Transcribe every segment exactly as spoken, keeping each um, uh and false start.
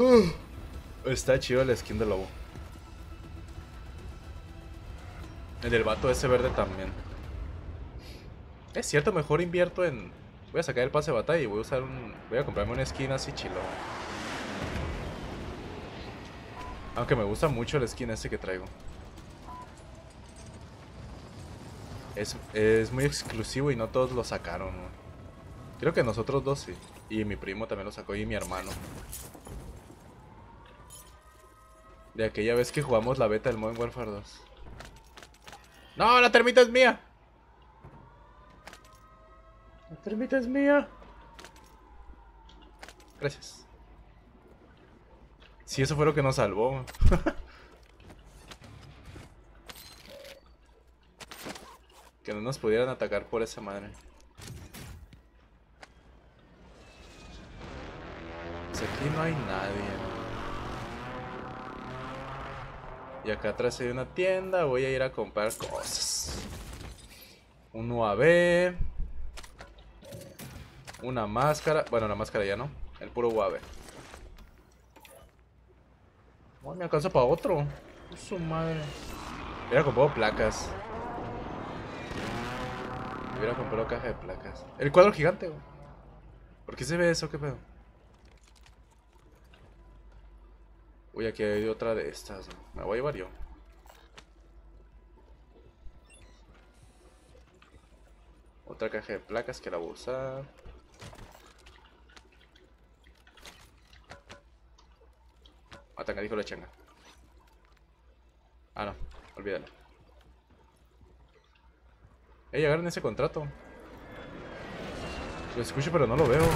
Está chido el skin de lobo. El del vato ese verde también. Es cierto, mejor invierto en... Voy a sacar el pase de batalla y voy a usar un... Voy a comprarme una skin así chilo. Aunque me gusta mucho el skin este que traigo. Es, es muy exclusivo y no todos lo sacaron, ¿no? Creo que nosotros dos sí. Y mi primo también lo sacó y mi hermano. De aquella vez que jugamos la beta del Modern Warfare dos. ¡No! ¡La termita es mía! ¡La termita es mía! Gracias. Sí, eso fue lo que nos salvó. Que no nos pudieran atacar por esa madre. Pues aquí no hay nadie. Y acá atrás hay una tienda. Voy a ir a comprar cosas. Un U A V. Una máscara. Bueno, la máscara ya no. El puro U A V. Oh, me alcanza para otro. Su madre. Hubiera comprado placas. Hubiera comprado caja de placas. El cuadro gigante, güey. ¿Por qué se ve eso? ¿Qué pedo? Uy, aquí hay otra de estas, ¿no? Me voy a llevar yo. Otra caja de placas que la voy a usar. Atanga, dijo la changa. Ah, no, olvídalo. Ey, agarren ese contrato. Lo escucho, pero no lo veo.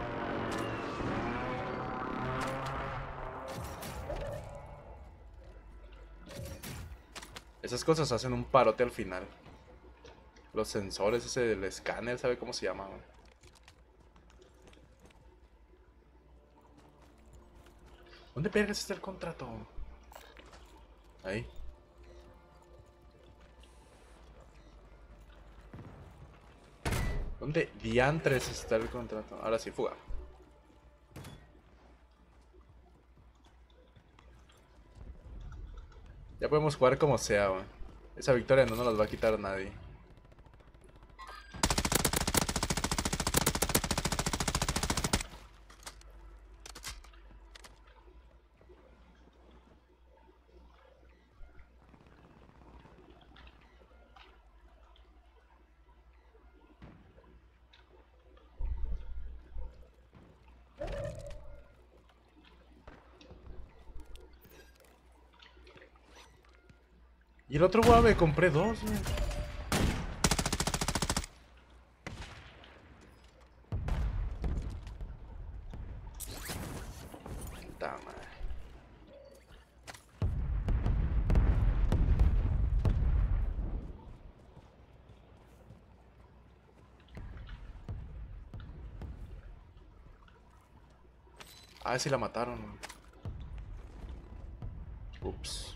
Esas cosas hacen un parote al final. Los sensores, ese del escáner, ¿sabe cómo se llama? Güey? ¿Dónde vergas está el contrato? Ahí. ¿Dónde diantres está el contrato? Ahora sí, fuga. Ya podemos jugar como sea, güey. Esa victoria no nos las va a quitar nadie. Y el otro guave, compré dos, güey. Puta madre. Ah, sí la mataron, güey. Ups.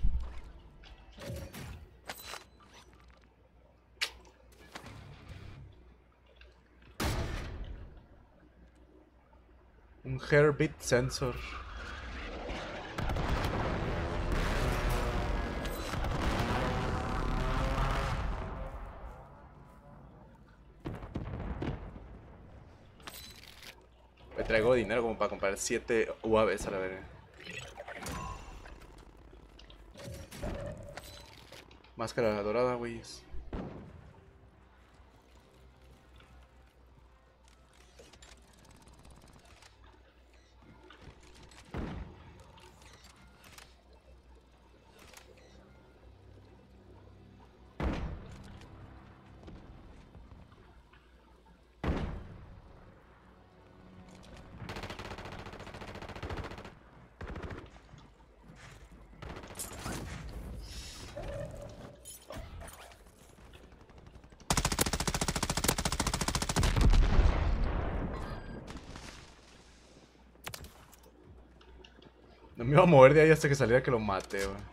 Un Heartbeat Sensor. Me traigo dinero como para comprar siete U A Vs a la verga. Máscara dorada, güey. No me iba a mover de ahí hasta que saliera que lo mate, güey.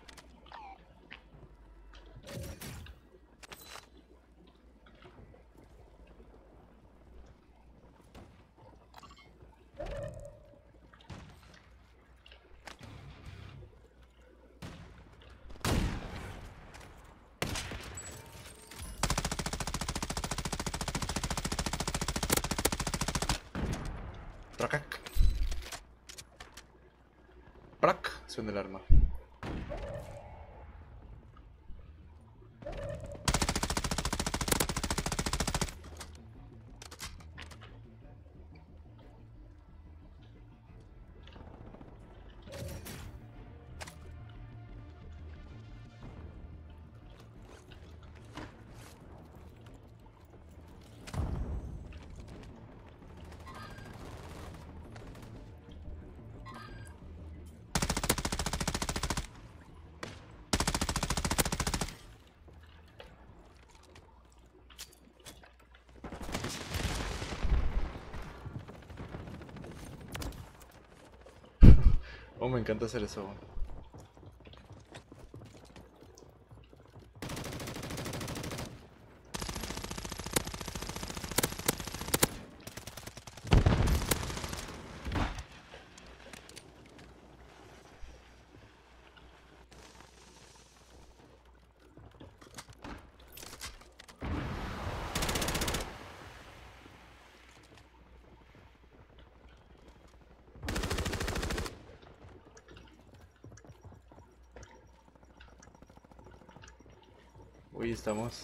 Pracac. Prac. Suena el arma. Oh, me encanta hacer eso. Uy, estamos.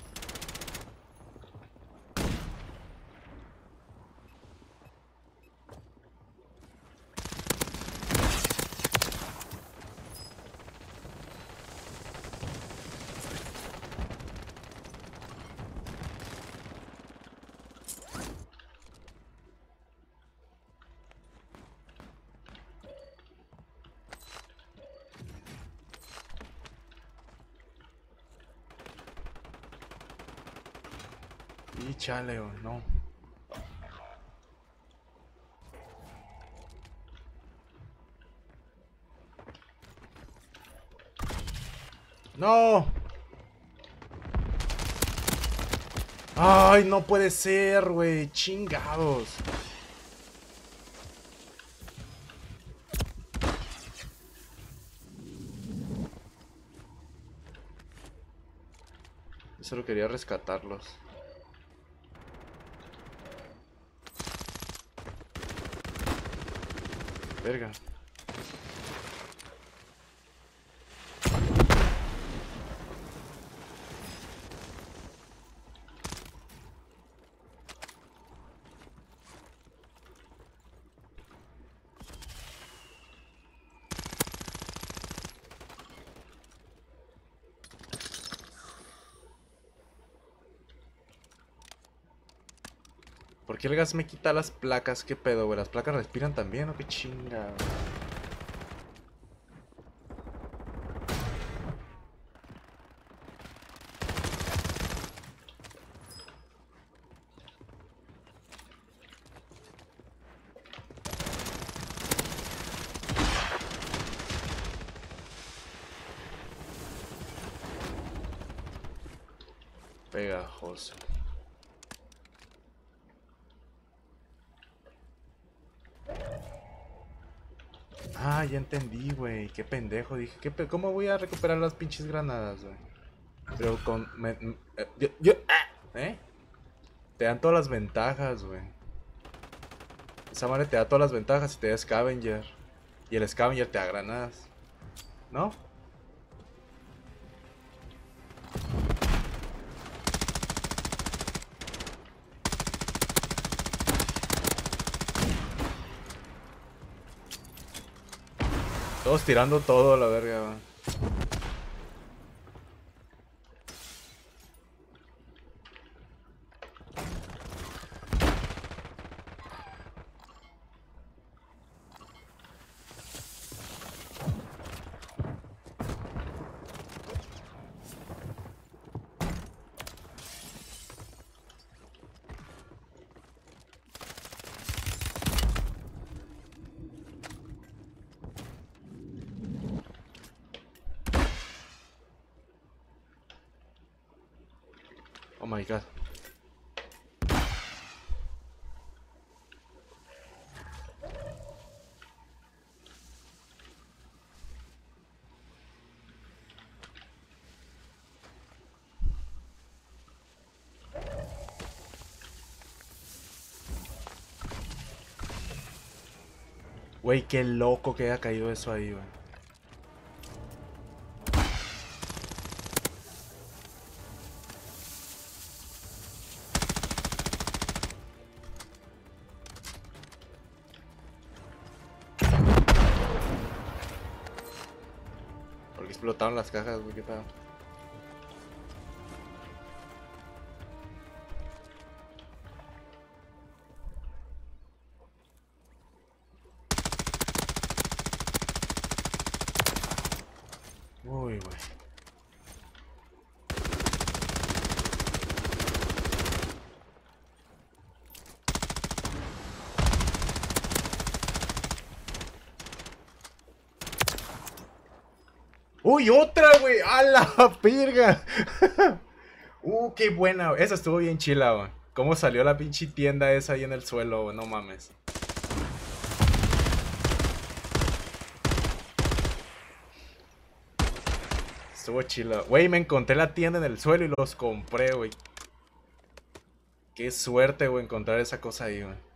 Y chale, oh, no. ¡No! ¡Ay, no puede ser, güey! ¡Chingados! Yo solo quería rescatarlos. Verga. ¿Por qué el gas me quita las placas? ¿Qué pedo, güey? ¿Las placas respiran también o qué chinga? Pegajoso. Ah, ya entendí, güey. Qué pendejo. Dije, ¿qué pe- ¿cómo voy a recuperar las pinches granadas, güey? Pero con... me- m- eh, yo, yo- ah, ¿eh? Te dan todas las ventajas, güey. Esa madre te da todas las ventajas y te da Scavenger. Y el Scavenger te da granadas. ¿No? Todos tirando todo a la verga, güey. Oh my god. Güey, qué loco que haya caído eso ahí, güey. Porque explotaron las cajas, güey, qué pedo. Uy, güey. Uy, otra, güey. A la pirga. Uh, qué buena, güey. Esa estuvo bien chila, güey. Cómo salió la pinche tienda esa ahí en el suelo, güey. No mames. Estuvo chila. Güey, me encontré la tienda en el suelo y los compré, güey. Qué suerte, güey, encontrar esa cosa ahí, güey.